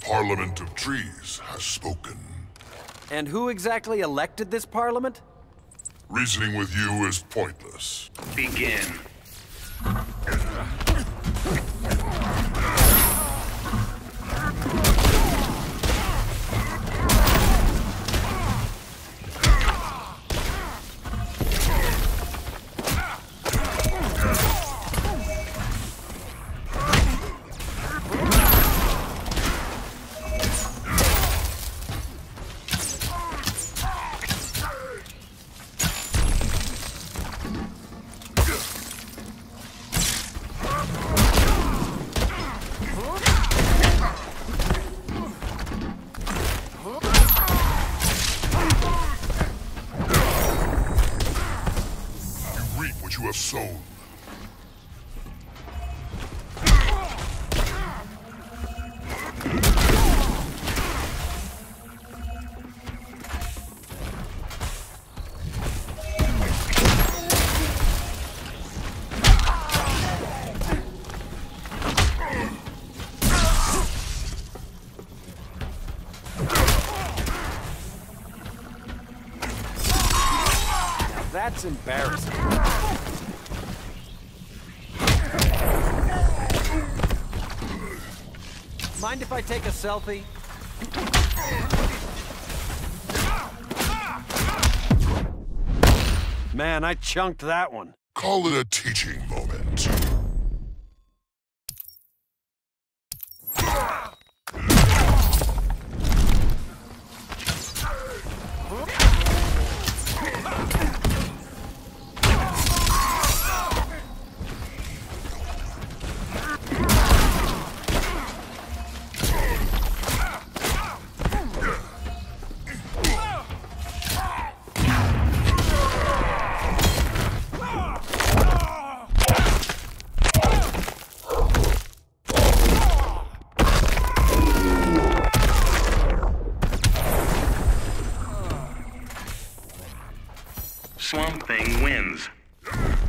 Parliament of Trees has spoken. And who exactly elected this parliament? Reasoning with you is pointless. Begin. You have sown. Now that's embarrassing. Mind if I take a selfie? Man, I chunked that one. Call it a teaching moment. Swamp Thing wins.